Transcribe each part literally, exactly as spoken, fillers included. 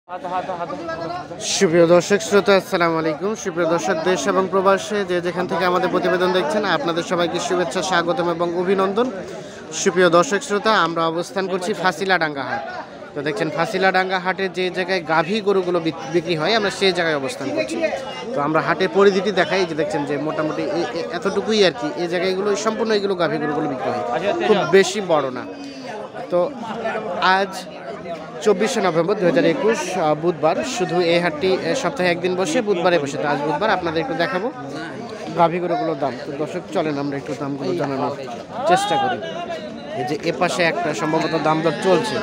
সুপ্রিয় দর্শক শ্রোতা, আসসালামু আলাইকুম। সুপ্রিয় দর্শক, দেশ এবং প্রবাসে যে যেখান থেকে আমাদের প্রতিবেদন দেখছেন, আপনাদের সবাইকে শুভেচ্ছা, স্বাগতম এবং অভিনন্দন। সুপ্রিয় দর্শক শ্রোতা, আমরা অবস্থান করছি ফাঁসিলাডাঙ্গা হাট। তো দেখছেন ফাঁসিলাডাঙ্গা হাটের যে জায়গায় গাভী গরুগুলো বিক্রি হয়, আমরা সেই জায়গায় অবস্থান করছি। তো আমরা হাটের পরিধিটি দেখাই, যে দেখছেন যে মোটামুটি এতটুকুই আর কি। এই জায়গাগুলো সম্পূর্ণ এগুলো গাভী গরুগুলো বিক্রি হয়, খুব বেশি বড় না। তো আজ চব্বিশে নভেম্বর দু হাজার একুশ বুধবার। শুধু এই হাটটি সপ্তাহে একদিন বসে, বুধবারে বসে। তো আজ বুধবার আপনাদের একটু দেখাবো গাভী গরুগুলোর দাম। তো দর্শক চলেন আমরা একটু দামগুলো জানানোর চেষ্টা করি। এই যে এ পাশে একটা সম্ভবত দাম দর চলছে।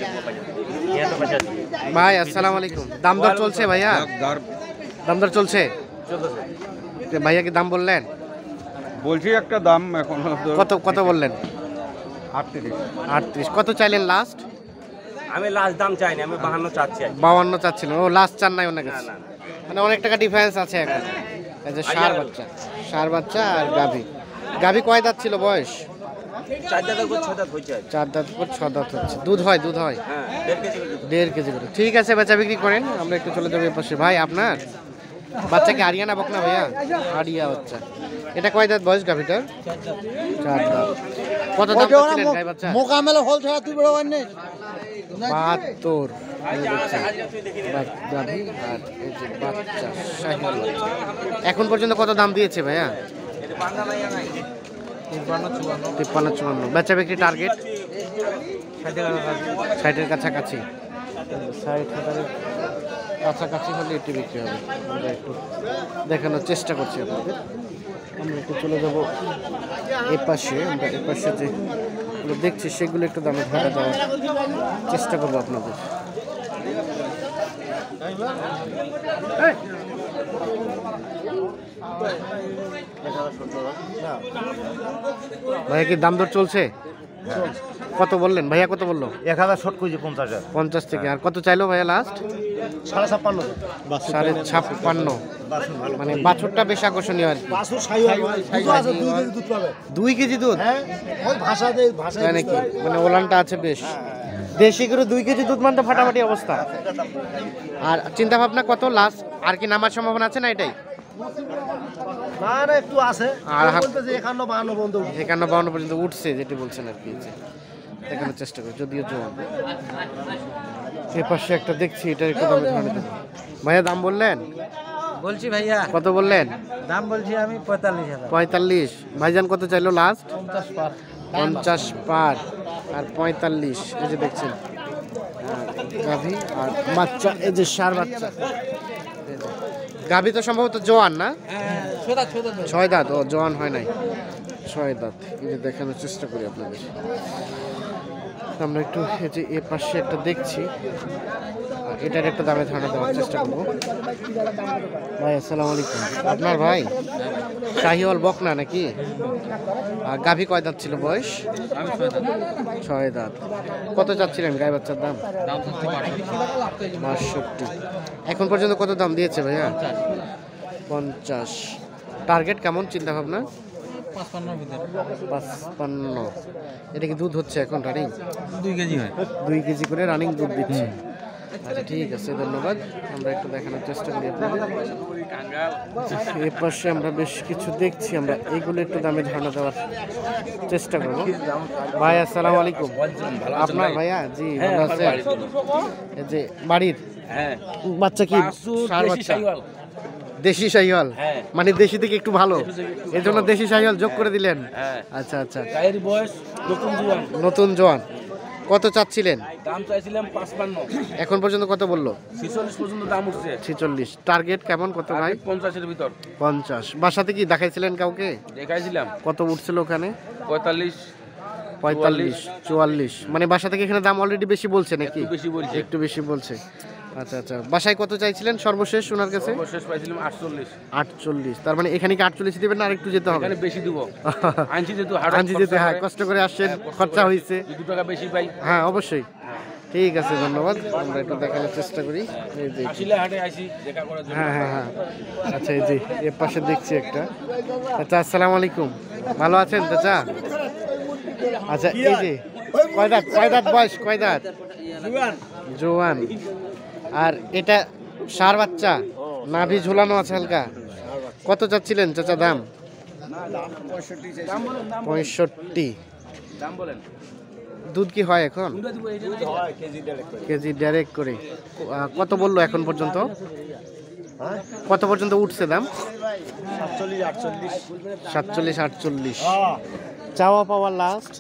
ভাই আসসালামু আলাইকুম। দাম দর চলছে ভাইয়া? দাম দর চলছে ভাইয়া, কি দাম বললেন? বলছি একটা দাম এখন কত কত বললেন? আটত্রিশ। আটত্রিশ। কত চাইলেন লাস্ট? আমি লাস্ট দাম চাইনি, আমি বাহান্ন চাচ্ছি। বাউান্ন চাচ্ছিলেন? ও লাস্ট চান নাই ওনার কাছে? মানে অনেক টাকা ডিফারেন্স আছে এখন। এই যে ষাঁড় বাচ্চা, ষাঁড় বাচ্চা আর গাভী। গাভী কয় দাঁত ছিল বয়স? চার দাঁত করে ছ দাঁত হয়েছে। চার দাঁত করে ছ দাঁত হচ্ছে। দুধ হয়? দুধ হয় হ্যাঁ, দেড় কেজি করে। দেড় কেজি করে। ঠিক আছে, বেচা বিক্রি করেন, আমরা একটু চলে যাবো পাশে। ভাই আপনার বাচ্চা কি আরিয়ানা বকনা ভাইয়া? আরিয়া বাচ্চা। এটা কয় দাঁত বয়স গাভীটার? চার দাঁত। কত দাম চাচ্ছিলেন গাই বাচ্চা? মোকামেলা হোল ছাড়া তুই বড় বান্নে বাহাত্তর। গাভী আর এই যে বাচ্চা, শাহিওয়াল বাচ্চা। এখন পর্যন্ত কত দাম দিয়েছে ভাইয়া? তিপ্পান্ন চুয়ান্ন। বেচা বিক্রি টার্গেট ষাটের কাছাকাছি। ষাট হাজারের কাছাকাছি হলে এটি বিক্রি হবে। আমরা একটু দেখানোর চেষ্টা করছি আপনাদের। আমরা একটু চলে যাব এ পাশে। আমরা এ পাশে যে দেখছি সেগুলো একটু দামে ধারা দেওয়ার চেষ্টা করবো আপনাদের। ভাইয়া কি দাম দর চলছে? কত বললেন ভাইয়া? কত বললো? এক হাজার শর্ট করেছি পঞ্চাশ হাজার পঞ্চাশ থেকে। আর কত চাইলো ভাইয়া লাস্ট? সাড়ে ছাপ্পান্ন। সাড়ে ছাপ্পান্ন। মানে বাছুরটা বেশ আকর্ষণীয় আর কি। দুই কেজি দুধ নাকি? মানে ওলানটা আছে বেশ। দেশি গরু দুই কেজি দুধ মানে তো ফাটাফাটি অবস্থা। আর চিন্তা ভাবনা কত লাস্ট? আর কি নামার সম্ভাবনা আছে না এটাই? একটু আছে। আর একান্ন বাহান্ন পর্যন্ত একান্ন বাহান্ন পর্যন্ত উঠছে, যেটি বলছেন আর কি। দেখানোর চেষ্টা করি, যদিও জোয়ান। এ পাশে একটা দেখছি, এটার একটু দামে ধারণা দেবো। ভাইয়া দাম বললেন? বলছি ভাইয়া কত বললেন? দাম বলছি আমি পঁয়তাল্লিশ হাজার। পঁয়তাল্লিশ। ভাইজান কত চাইলো লাস্ট? পঞ্চাশ পার। পঞ্চাশ পার আর পঁয়তাল্লিশ। এই যে দেখছেন গাভী আর বাচ্চা, এই যে ষাঁড় বাচ্চা। গাভী তো সম্ভবত জোয়ান না? ছয় দাঁত। ও জোয়ান হয় নাই, ছয় দাঁত। এই যে দেখানোর চেষ্টা করি আপনাদের। আমরা একটু এই যে এ পাশে একটা দেখছি, এটার একটা দামে ধারণা দেওয়ার চেষ্টা করবো। ভাই আসসালামু আলাইকুম। আপনার ভাই শাহিওয়াল বকনা নাকি? আর গাভী কয় দাঁত ছিল বয়স? ছয় দাঁত। কত চাচ্ছিলেন গাই বাচ্চার দাম? বাষট্টি। এখন পর্যন্ত কত দাম দিয়েছে ভাইয়া? পঞ্চাশ। টার্গেট কেমন চিন্তা ভাবনা? পাঁচপান্ন। এটা কি দুধ হচ্ছে এখন রানিং? দুই কেজি হয়। দুই কেজি করে রানিং দুধ দিচ্ছে। আচ্ছা ঠিক আছে, ধন্যবাদ। আমরা একটু দেখানোর চেষ্টা করি আপনাদের। এর পাশে আমরা বেশ কিছু দেখছি, আমরা এইগুলো একটু দামে ধারণা দেওয়ার চেষ্টা করবো। ভাই আসসালামু আলাইকুম। আপনার ভাইয়া? জি ভালো আছে। এই যে বাড়ির বাচ্চা কি ষাঁড় বাচ্চা? দেশি শাহিওয়াল। মানে দেশি থেকে একটু ভালো, এর জন্য দেশি শাহিওয়াল যোগ করে দিলেন। আচ্ছা আচ্ছা। নতুন জোয়ান। কত চাচ্ছিলেন? দাম চাইছিলাম পাঁচপান্ন। এখন পর্যন্ত কত বললো? ছিচল্লিশ পর্যন্ত দাম উঠছে। ছিচল্লিশ। টার্গেট কেমন কত ভাই? পঞ্চাশের ভিতর। পঞ্চাশ। বাসাতে কি দেখাইছিলেন কাউকে? দেখাইছিলাম। কত উঠছিল ওখানে? পঁয়তাল্লিশ, পঁয়তাল্লিশ, চুয়াল্লিশ। মানে বাসা থেকে এখানে দাম অলরেডি বেশি বলছে নাকি? বেশি বলছে। একটু বেশি বলছে। আচ্ছা আচ্ছা। বাসায় কত চাইছিলেন সর্বশেষ ওনার কাছে? সর্বশেষ পাইছিলাম আটচল্লিশ। আটচল্লিশ। তার মানে এখানে কি আটচল্লিশ দিবেন না আরেকটু যেতে হবে? এখানে বেশি দিব। আনছি যেহেতু আনছি যেতে, হ্যাঁ কষ্ট করে আসছেন, খরচা হয়েছে। দু টাকা বেশি পাই। হ্যাঁ অবশ্যই। ঠিক আছে, ধন্যবাদ। আমরা একটু দেখানোর চেষ্টা করি। এই যে আসলে হাটে আইছি দেখা করার জন্য। হ্যাঁ হ্যাঁ হ্যাঁ। আচ্ছা এই যে এর পাশে দেখছি একটা। আচ্ছা আসসালামু আলাইকুম। ভালো আছেন চাচা? আচ্ছা এই যে কয় দাঁত? কয় দাঁত বয়স? কয় দাঁত? জোয়ান। আর এটা ষাঁড় বাচ্চা, নাভি ঝুলানো আছে হালকা। কত চাচ্ছিলেন চাচা দাম? পঁয়ষট্টি। দাম বলেন। দুধ কি হয় এখন? দুধ দিব এই কেজি ডাইরেক্ট করে। আহ, কত বললো এখন পর্যন্ত? কত পর্যন্ত উঠছে দাম? সাতচল্লিশ আটচল্লিশ। চাওয়া পাওয়া লাস্ট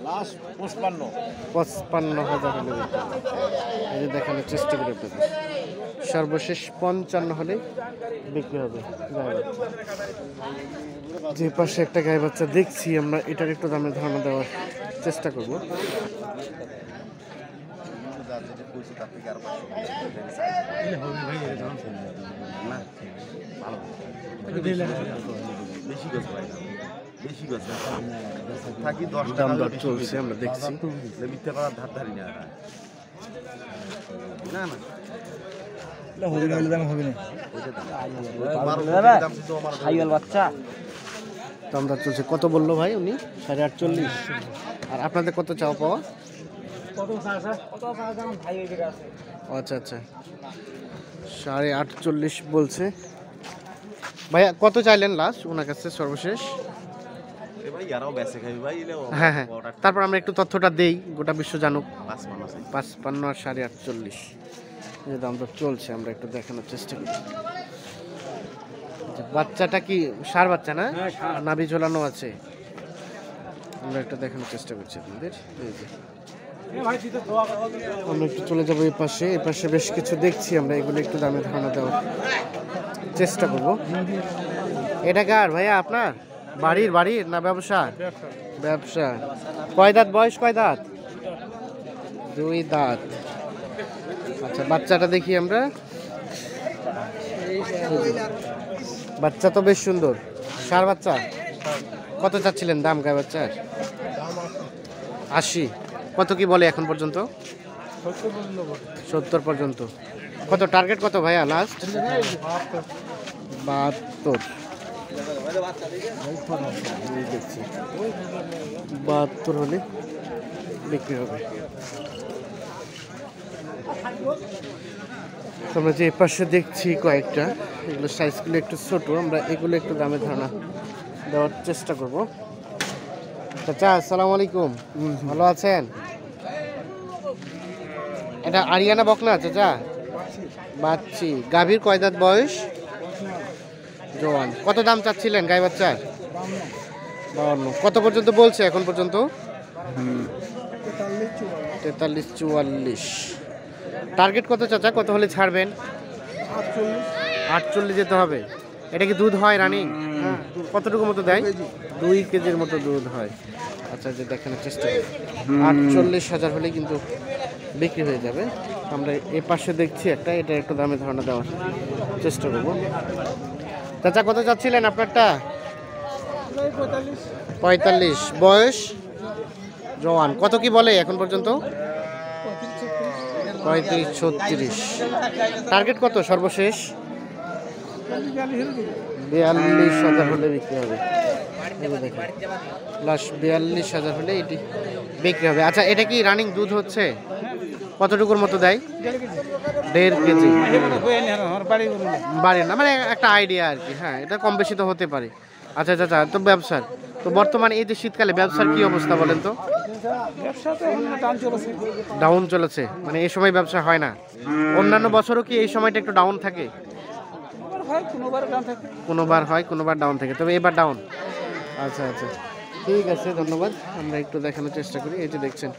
পঁচপান্ন হাজার হলে এই যে দেখানোর চেষ্টা করি আপনাদের। সর্বশেষ পঞ্চান্ন হলে বিক্রি হবে গায়ে বাচ্চা। যে পাশে একটা গায়ে বাচ্চা দেখছি আমরা, এটার একটু দামের ধারণা দেওয়ার চেষ্টা করব। দাম দর চলছে আমরা দেখছি। দাম দর চলছে। কত বললো ভাই উনি? সাড়ে আটচল্লিশ। আর আপনাদের কত চাওয়া পাওয়া? আচ্ছা আচ্ছা, সাড়ে আটচল্লিশ বলছে ভাইয়া। কত চাইলেন লাস্ট ওনার কাছে সর্বশেষ? হ্যাঁ হ্যাঁ, তারপর আমরা একটু তথ্যটা দেই, গোটা বিশ্ব জানুক। পাঁচপান্ন আর সাড়ে আটচল্লিশ এই দাম তো চলছে, আমরা একটু দেখানোর চেষ্টা করি। বাচ্চাটা কি ষাঁড় বাচ্চা না? নাভি ঝোলানো আছে। আমরা একটু দেখানোর চেষ্টা করছি আপনাদের। এই যে আমরা একটু চলে যাবো এই পাশে। এই পাশে বেশ কিছু দেখছি আমরা, এগুলো একটু দামে ধারণা দেওয়ার চেষ্টা করব। এটা কার ভাইয়া? আপনার বাড়ির বাড়ির না ব্যবসা? ব্যবসা। কয় দাঁত বয়স? কয় দাঁত? দুই দাঁত। আচ্ছা, বাচ্চাটা দেখি আমরা। বাচ্চা তো বেশ সুন্দর, ষাঁড় বাচ্চা। কত চাচ্ছিলেন দাম গায়ে বাচ্চার? আশি। কত কি বলে এখন পর্যন্ত? সত্তর পর্যন্ত। কত টার্গেট কত ভাইয়া লাস্ট? বাহাত্তর। দেখছি বাহাত্তর হলে বিক্রি হবে। আমরা যে পাশে দেখছি কয়েকটা, এগুলো সাইজগুলো একটু ছোট, আমরা এগুলো একটু দামে ধারণা দেওয়ার চেষ্টা করব। চাচা আসসালামু আলাইকুম, ভালো আছেন? এটা আরিয়ানা বকনা চাচা? বাচ্চি। গাভীর কয় দাঁত বয়স? জোয়ান। কত দাম চাচ্ছিলেন গাই বাচ্চার? বাউন্ন। কত পর্যন্ত বলছে এখন পর্যন্ত? তেতাল্লিশ চুয়াল্লিশ। টার্গেট কত চাচা? কত হলে ছাড়বেন? আটচল্লিশ যেতে হবে। এটা কি দুধ হয় রানিং? কতটুকু মতো দেয়? দুই কেজির মতো দুধ হয়। আচ্ছা, যে দেখানোর চেষ্টা করি। আটচল্লিশ হাজার হলে কিন্তু বিক্রি হয়ে যাবে। আমরা এ পাশে দেখছি একটা, এটা একটু দামে ধারণা দেওয়ার চেষ্টা করব। চাচা কত চাচ্ছিলেন আপনারটা? পঁয়তাল্লিশ। বয়স? জওয়ান। কত কি বলে এখন পর্যন্ত? পঁয়ত্রিশ ছত্রিশ। টার্গেট কত সর্বশেষ? বিয়াল্লিশ হাজার হলে বিক্রি হবে। লাস্ট বিয়াল্লিশ হাজার হলে এটি বিক্রি হবে। আচ্ছা, এটা কি রানিং দুধ হচ্ছে? কতটুকুর মতো দেয়? দেড় কেজি। বাড়ির না, মানে একটা আইডিয়া আর কি। হ্যাঁ, এটা কম বেশি তো হতে পারে। আচ্ছা আচ্ছা, তো ব্যবসার তো বর্তমানে এই যে শীতকালে ব্যবসার কি অবস্থা বলেন তো? ডাউন চলেছে, মানে এই সময় ব্যবসা হয় না। অন্যান্য বছরও কি এই সময়টা একটু ডাউন থাকে? কোনোবার হয়, কোনোবার ডাউন থাকে, তবে এবার ডাউন। আচ্ছা আচ্ছা, ঠিক আছে, ধন্যবাদ। আমরা একটু দেখানোর চেষ্টা করি। এই যে দেখছেন